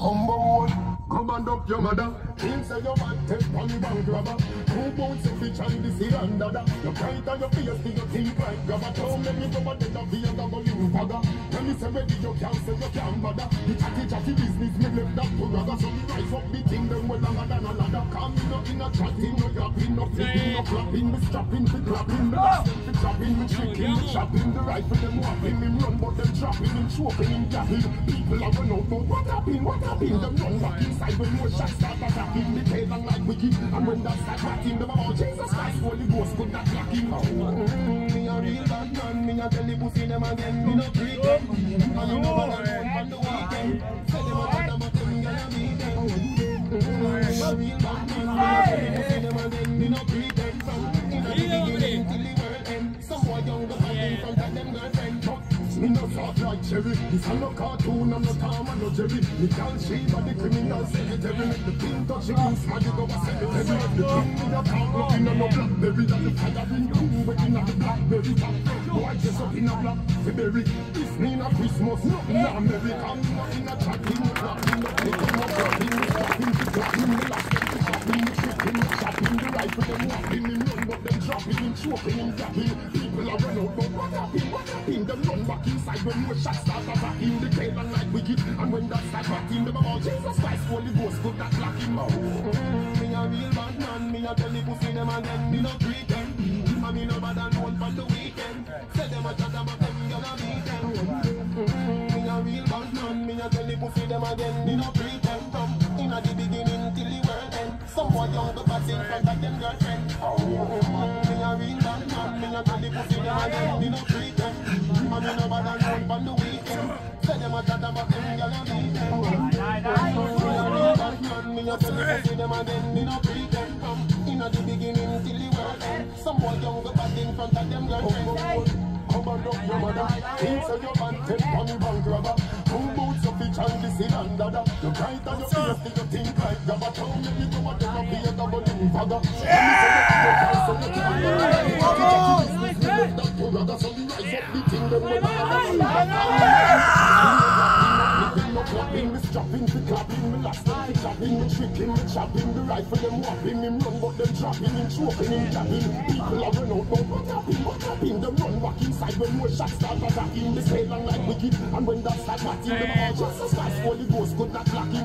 Humble come and up your mother. Him say you want take on the bank robber. Who bounce if you try to see under that? You bright on your face, do you think like grabber? Don't let me go and then I'll be a double you bugger. When you say ready, you can't say you can't bother. The chatty business, me left that to ragga. So me rise up the thing, them well longer than a ladder. Come in up in a chatting, no yapping, no flipping, no flapping. Me strapping, me clapping, me lasting, me trapping, me tricking, me chopping. The rifle, them whopping, him run, but them trapping, him choking, him gapping. People are run out, but what happened? Them run back inside when more shots start attacking. The tail and like wicked, and when that start batting, them about Jesus Christ, Holy Ghost could not lock him. Me a real bad man, me a tell the pussy them again, me no pretend. And you know what I want on the weekend. Say them a bad, but them gonna beat them. Me a real bad man, me a tell the pussy them again, me no pretend. In the beginning till the world end, some boy younger than in front of them girlfriend. Me no soft like cherry. This a no cartoon, I'm no Tom and no Jerry. Me can't see by the criminal cemetery. Make the thing touch your roots, man, you go a cemetery. Make the thing in a town, looking on no blackberry. That the fire in you, waiting at the blackberry. Boy, dress up in a blackberry. This mean a Christmas, nothing American. Nothing a chatting, nothing, nothing, nothing, nothing, shopping, the rifle, them whopping, him run, but them dropping, him choking, him gapping. People are run out, but what happened? Them run back inside when more shots start attacking. The tail and like wicked, and when that start batting, them about Jesus Christ, Holy Ghost could not lock him out. Me a real bad man, me a tell the pussy them again, me no pretend. And me no bad alone for the weekend. Say them a chat about them, gonna beat them. Me a real bad man, me a tell the pussy them again, me no pretend. From inna the beginning till the world end, some boy young but in front of them girlfriend. Me a real bad man, me a tell the pussy them again, me no pretend. And me no bad alone for the weekend. Say them a chat about them, gonna beat them. Me a real bad man, me a tell the pussy them again, me no pretend. From inna the beginning till the world end, some boy young but in front of them girlfriend. Come and up your mother. Things are your man, take on the bank robber. Two boots of each and this in under that. You bright on your face, do you think like grabber? Don't let me go and then I'll be a double you bugger. So you can't go and so you can't go and so you rise up the thing them when clapping, me strapping, me clapping, me lasting, me chopping, me tricking, me chopping. The rifle them whopping, him run, but them dropping, him choking, him gapping. People are run out, but what happened? Them run back inside when more shots start attacking. The tail and like wicked, and when that start batting, them all Jesus Christ, Holy Ghost could not lock him.